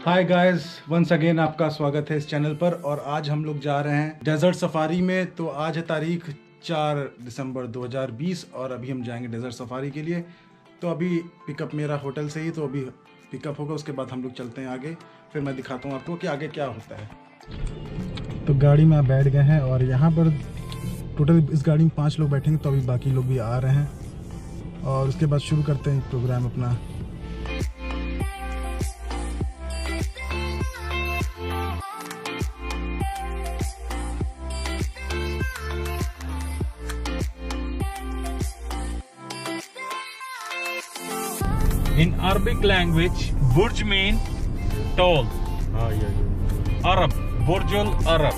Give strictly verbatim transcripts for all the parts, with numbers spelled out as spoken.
Hi guys, once again आपका स्वागत है इस चैनल पर। और आज हम लोग जा रहे हैं डेजर्ट सफारी में। तो आज है तारीख चार दिसंबर दो हज़ार बीस और अभी हम जाएंगे डेजर्ट सफारी के लिए। तो अभी पिकअप मेरा होटल से ही, तो अभी पिकअप होगा, उसके बाद हम लोग चलते हैं आगे। फिर मैं दिखाता हूँ आपको कि आगे क्या होता है। तो गाड़ी में आप बैठ गए हैं और यहाँ पर टोटल इस गाड़ी में पाँच लोग बैठेंगे, तो अभी बाकी लोग भी आ रहे हैं और उसके बाद शुरू करते हैं प्रोग्राम अपना। In Arabic language, Burj means tall. हाँ ये Arab, Burjul Arab.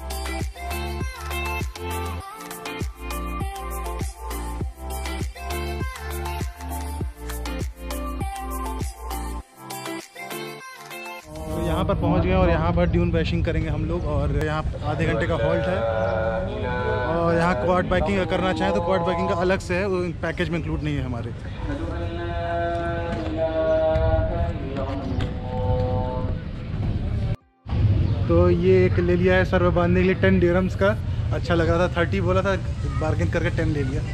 तो यहाँ पर पहुँच गए और यहाँ पर ड्यून बैशिंग करेंगे हम लोग। और यहाँ आधे घंटे का हॉल्ट है और यहाँ क्वाड बाइकिंग करना चाहें तो क्वाड बाइकिंग का अलग से है, वो पैकेज में इंक्लूड नहीं है हमारे। तो ये एक ले लिया है सर बांधने के लिए टेन डिरम्स का। अच्छा लग रहा था, थर्टी बोला था, बार्गेन करके टेन ले लिया।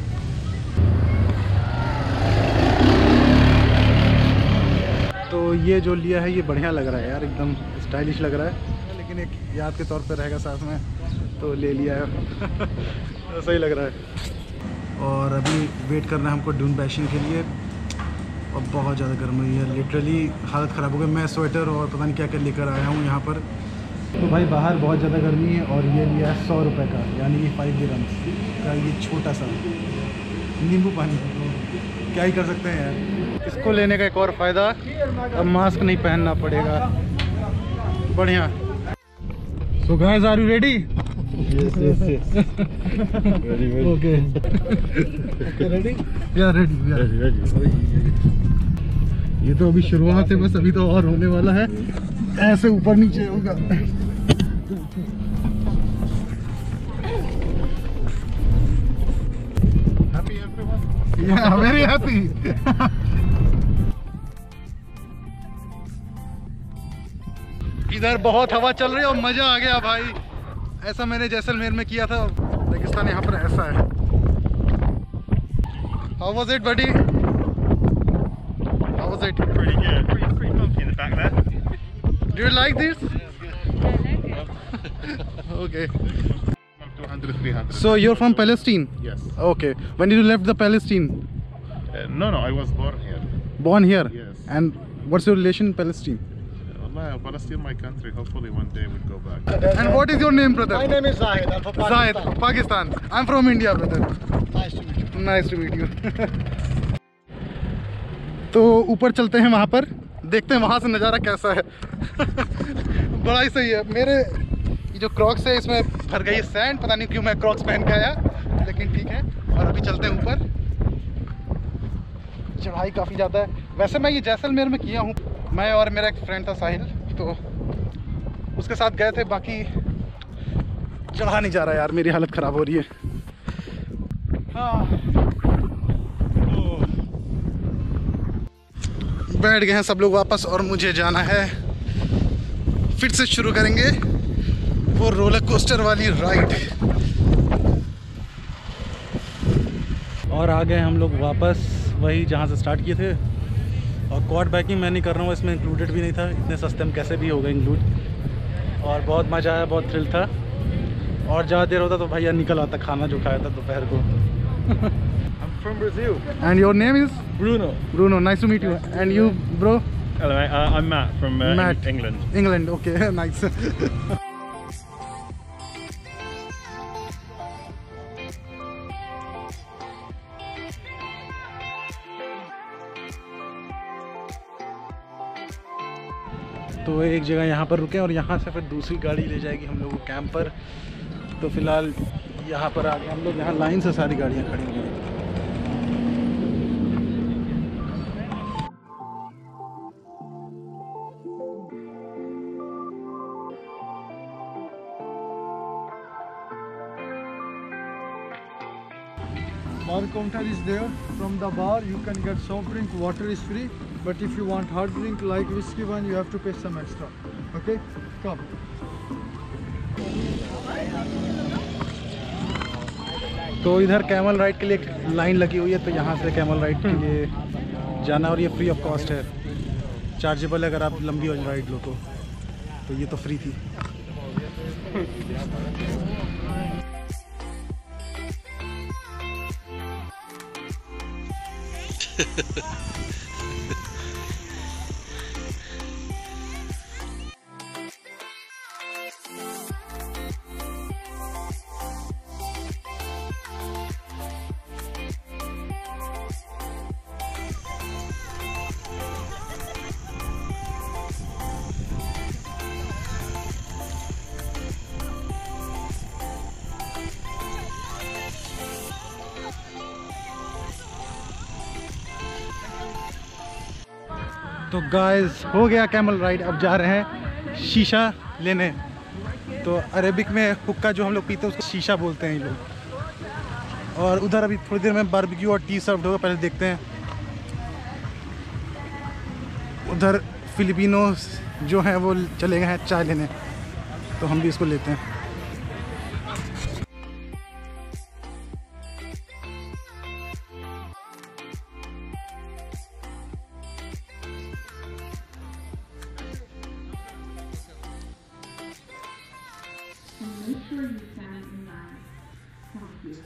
तो ये जो लिया है ये बढ़िया लग रहा है यार, एकदम स्टाइलिश लग रहा है, लेकिन एक याद के तौर पर रहेगा साथ में, तो ले लिया है। सही लग रहा है। और अभी वेट करना है हमको ड्यून बैशिंग के लिए और बहुत ज़्यादा गर्म हुई है, लिटरली हालत ख़राब हो गई। मैं स्वेटर और पता नहीं क्या क्या लेकर आया हूँ यहाँ पर। तो भाई बाहर बहुत ज़्यादा गर्मी है और ये लिया है सौ रुपये का, यानी कि फाइव दिरहम्स का ये छोटा सा नींबू पानी। क्या ही कर सकते हैं यार। इसको लेने का एक और फ़ायदा, अब मास्क नहीं पहनना पड़ेगा। बढ़िया। So guys, are you ready? Yes, yes, yes. Very, very. Okay ready? या रेडी Ready, ready. ये तो अभी शुरुआत है बस, अभी तो और होने वाला है, ऐसे ऊपर नीचे होगा। Happy everyone? Yeah, very happy. इधर बहुत हवा चल रही है और मजा आ गया भाई। ऐसा मैंने जैसलमेर में किया था, रेगिस्तान यहाँ पर ऐसा है। How was it, buddy? How was it? Pretty good. Pretty, pretty comfy in the back there. Do you like this? Okay. two hundred, three hundred. So you're from Palestine? Yes. Okay. When did you left the Palestine? Uh, no, no, I was born here. Born here? Yes. And what's your relation in Palestine? Allah, Palestine, my country. Hopefully one day we'll go back. And what is your name, brother? My name is Zahid. I'm from Zahid, Pakistan. Pakistan. I'm from India, brother. Nice to meet you. Nice to meet you. तो ऊपर चलते हैं, वहाँ पर देखते हैं वहाँ से नज़ारा कैसा है। बड़ा ही सही है। मेरे ये जो क्रॉक्स है इसमें भर गई सैंड, पता नहीं क्यों मैं क्रॉक्स पहन के आया, लेकिन ठीक है। और अभी चलते हैं ऊपर। चढ़ाई काफ़ी ज़्यादा है। वैसे मैं ये जैसलमेर में किया हूँ, मैं और मेरा एक फ्रेंड था साहिल, तो उसके साथ गए थे। बाकी चढ़ा नहीं जा रहा यार, मेरी हालत ख़राब हो रही है। हाँ, बैठ गए हैं सब लोग वापस और मुझे जाना है। फिर से शुरू करेंगे वो रोलर कोस्टर वाली राइड। और आ गए हम लोग वापस वही जहाँ से स्टार्ट किए थे। और क्वाड बाइकिंग मैं नहीं कर रहा हूँ, इसमें इंक्लूडेड भी नहीं था। इतने सस्ते में कैसे भी होगा इंक्लूड। और बहुत मज़ा आया, बहुत थ्रिल था। और ज़्यादा देर होता तो भैया निकल आता खाना जो खाया था दोपहर को। I'm from Brazil. And your name is? Bruno. Bruno, nice to meet you. And you, bro? Hello, mate. Uh, I'm Matt from uh, Matt. England. England, okay, nice. तो एक जगह यहाँ पर रुके और यहाँ से फिर दूसरी गाड़ी ले जाएगी हम लोग को कैंप पर। तो फिलहाल यहाँ पर आ गए हम लोग। यहाँ लाइन से सारी गाड़ियाँ खड़ी हुई हैं। bar counter is there. From the bar you can get soft drink, water is free. But if you want hard drink like whiskey one, you have to pay some extra. Okay, come. तो इधर camel ride के लिए एक line लगी हुई है, तो यहाँ से कैमल राइड के लिए जाना, और ये फ्री ऑफ कॉस्ट है, चार्जेबल है अगर आप लंबी राइड लो तो तो ये तो फ्री थी। तो गाइस हो गया कैमल राइड, अब जा रहे हैं शीशा लेने। तो अरेबिक में हुक्का जो हम लोग पीते हैं उसको शीशा बोलते हैं ये लोग। और उधर अभी थोड़ी देर में बारबेक्यू और टी सर्व होगा, पहले देखते हैं। उधर फिलिपिनो जो हैं वो चले गए हैं चाय लेने, तो हम भी इसको लेते हैं। Make sure you stand in line. Thank you.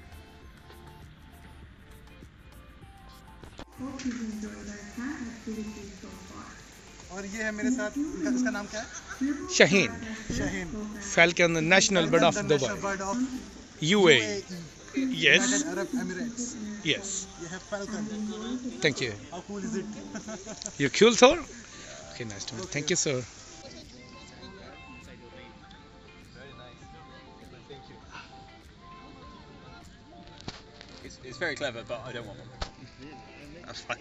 Hope you've enjoyed our cat activities so far. और ये है मेरे साथ, इसका नाम क्या है? Shaheen, Shaheen, Falcon, the national bird of Dubai. Bird of U A E. Yes, Arab Emirates. yes. ये है falcon. Thank you. How cool is it? You're cool, sir? Okay, nice to meet you. Thank you, sir. It's, it's very clever, but I don't want one. That's fine.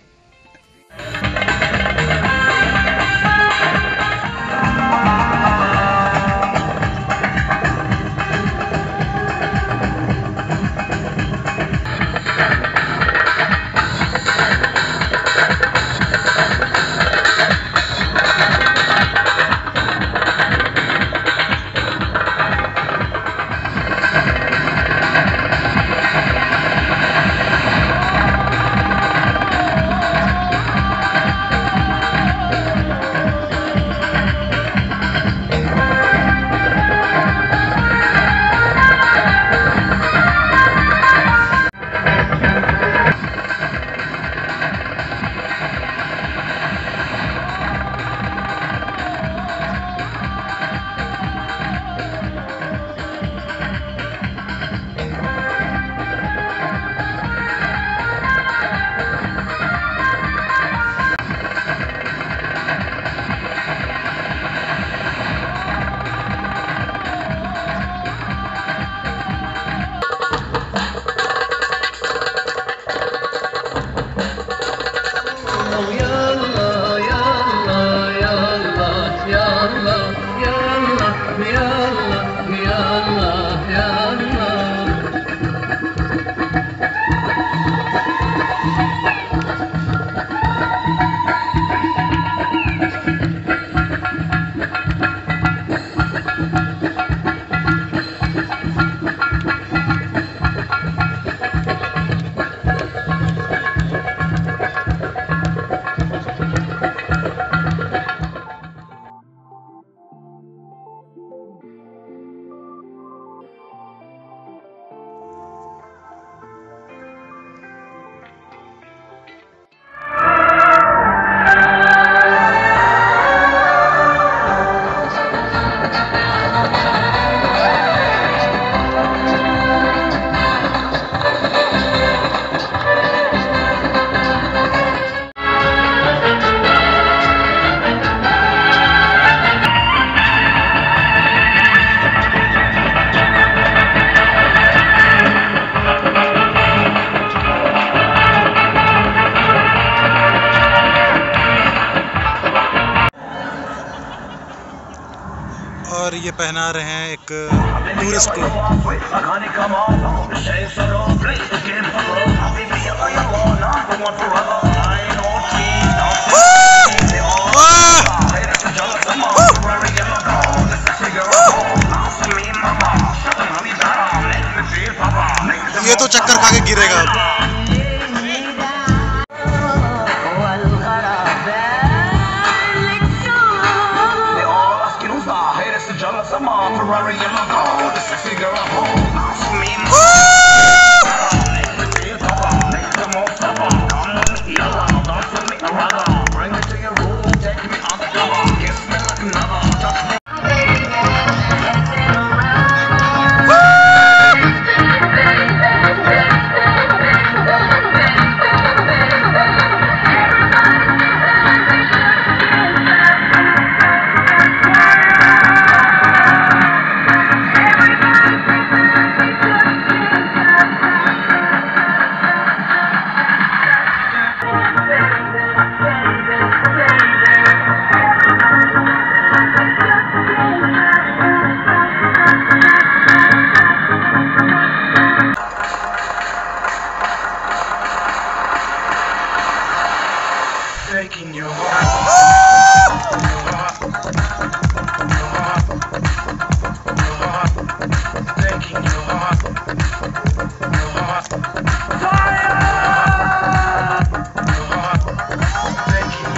पहना रहे हैं एक tourist को। ये तो चक्कर खा के गिरेगा अब। Taking your heart, taking your heart, fire, taking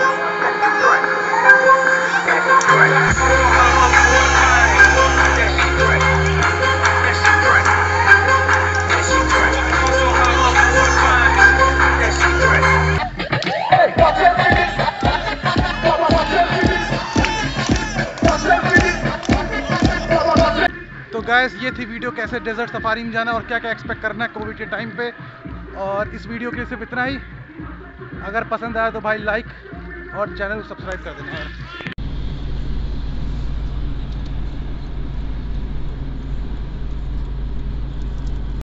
तो गाइस ये थी वीडियो, कैसे डेजर्ट सफारी में जाना और क्या क्या एक्सपेक्ट करना है कोविड के टाइम पे। और इस वीडियो के लिए सिर्फ इतना ही। अगर पसंद आया तो भाई लाइक और चैनल को सब्सक्राइब कर देना यार।